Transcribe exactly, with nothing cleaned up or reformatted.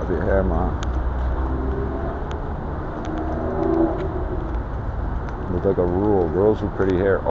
off your hair, man. Look like a rule. Girls with pretty hair